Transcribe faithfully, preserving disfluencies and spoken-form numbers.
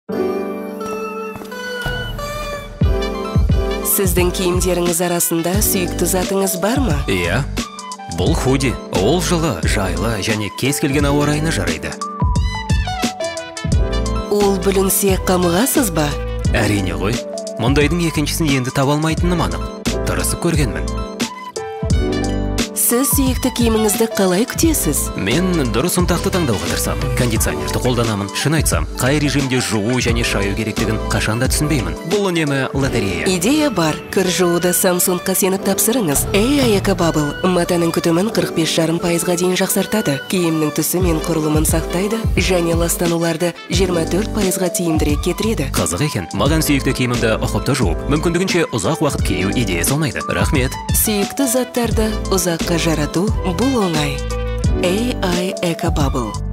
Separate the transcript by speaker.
Speaker 1: Сіздің киімдеріңіз арасында сүйікті затыңыз бар ма?
Speaker 2: Иә, бұл худи. Ол жылы, жайлы және кез келген ауа райына жарайды.
Speaker 1: Ол бүлінсе қамығасыз ба?
Speaker 2: Әрине ғой. Мұндайдың екіншісін енді таба алмайтыным анық. Тырысып көргенмін.
Speaker 1: Сіз сүйікті киіміңізді қалай күтесіз?
Speaker 2: Мен дұрыс ұнтақты таңдауға тырысамын. Кондиционерді қолданамын. Шын айтсам, қай режимде жуу және шаю керектігін қашанда түсінбеймін. Бұл үнемі лотерея.
Speaker 1: Идея бар. Кір жууды Samsung-қа сеніп тапсырыңыз. Эй Экобабл матаның күтімін қырық бес жарым пайызға дейін жақсартады. Киімнің түсі мен құрылымын сақтайды және ластануларды жиырма төрт пайызға тиімдірек кетіреді.
Speaker 2: Қызық екен. Маған сүйікті киімімді ұқыпты жуып, мүмкіндігінше ұзақ уақыт кию идея салмайды. Рахмет.
Speaker 1: Сүйікті заттарды ұзаққа жарату бұл оңай. Эй Экобабл.